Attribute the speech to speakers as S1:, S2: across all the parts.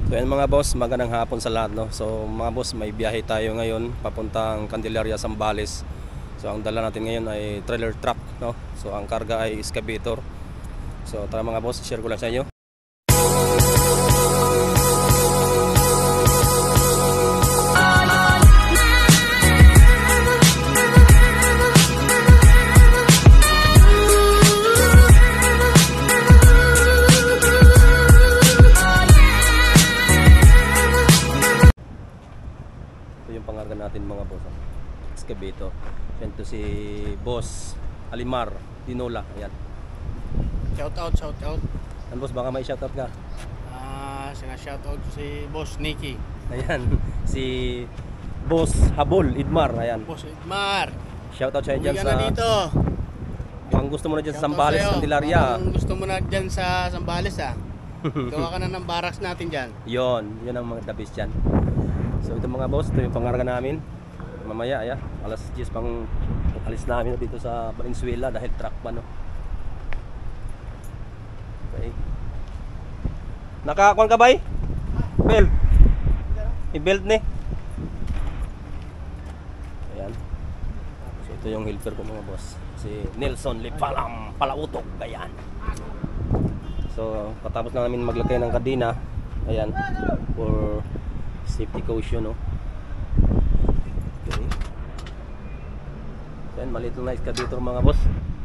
S1: So yan mga boss, magandang hapon sa lahat, no? So mga boss, may biyahe tayo ngayon papuntang Candelaria, Zambales. So ang dala natin ngayon ay trailer truck, no? So ang karga ay excavator. So tara mga boss, share ko lang sa inyo. Yung pangarga natin mga boss, excavator. Yan to si Boss Alimar Dinola. Ayan.
S2: Shout out.
S1: Yan boss, baka may shout out ka.
S2: Shout out si Boss Nicky.
S1: Ayan, si Boss Habol Idmar. Ayan.
S2: Boss Idmar.
S1: Shout out sa'yo dyan
S2: Uwi ka
S1: sa
S2: na dito.
S1: Kung gusto mo na dyan sa
S2: Shout out
S1: Zambales,
S2: sa'yo.
S1: Candelaria.
S2: Kung gusto mo na dyan sa Zambales gawa ka na ng barracks natin dyan.
S1: Yun ang mga the best dyan. So ito mga boss, ito yung pangarga namin. Mamaya, alas 10 pang alis namin dito sa Valenzuela dahil truck pa, no. Okay. Nakakuan ka ba eh? Belt. I-belt ni. Ayan. So ito yung helper ko mga boss. Si Nelson Lipalam Palautok. Ayan. So patapos na namin maglagay ng kadena. Ayan. For safety caution, no. Okay. Ayan, maliit lang na excavator mga boss.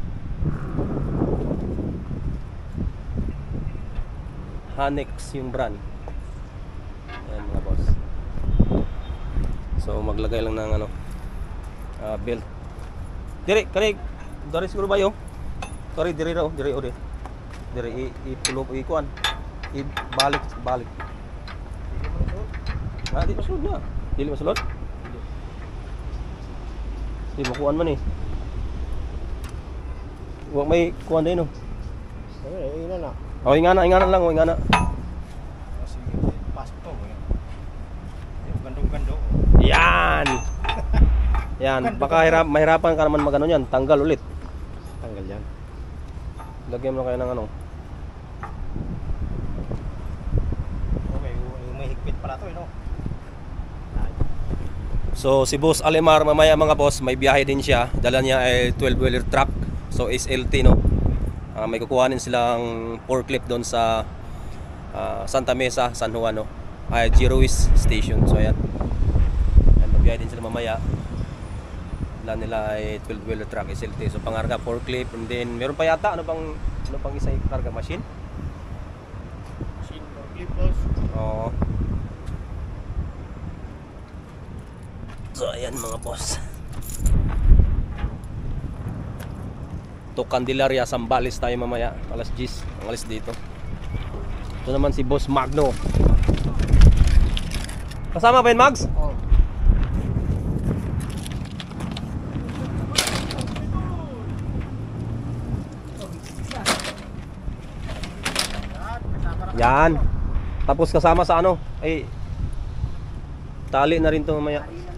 S1: Hanex yung brand. Ayan mga boss. So maglagay lang ng belt. Dire, kare, dari siguro ba yo? Kare dire raw, dire ore. Dire i-pulo ikuan. I-balik. Di masulod na. Dili masulod? Di makuan man eh. Huwag may kuan din, no?
S2: Ina na.
S1: Oh, ingana lang, ingana.
S2: Sige, pasto. Gandong-gando.
S1: Yan. Yan, baka mahirapan ka naman magano yan. Tanggal ulit.
S2: Tanggal yan.
S1: Lagyan mo kayo ng ano.
S2: Okay, may higpit pala to, no?
S1: So si Boss Alimar mamaya mga boss, may biyahe din siya. Dala niya ay 12-wheeler truck. So SLT, no. May kukuhanin silang forklift doon sa Santa Mesa, San Juan, no. Girois Station. So ayan. Magbiyahe din sila mamaya. Dala nila ay 12-wheeler truck SLT. So pangarga forklift, and then meron pa yata ano pang isa karga machine?
S2: Machine forklift, boss.
S1: Oo. So ayan mga boss, to Candelaria, Zambales tayo mamaya. Alas 10 ang alis dito. Ito naman si Boss Magno. Kasama ba yun, Mags?
S2: Oh.
S1: Yan. Tapos kasama sa ano, ay tali na rin to mamaya.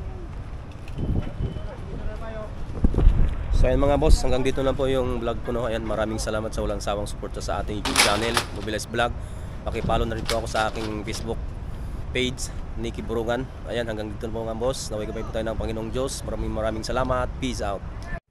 S1: So ayan mga boss, hanggang dito na po yung vlog ko, no. Ayan, maraming salamat sa walang sawang suporta sa ating YouTube channel, Mobilize Vlog. Paki-follow na rin po ako sa aking Facebook page, Nicky Burungan. Ayan, hanggang dito na po mga boss. Naway gabay po tayo ng Panginoong Diyos. Maraming salamat. Peace out.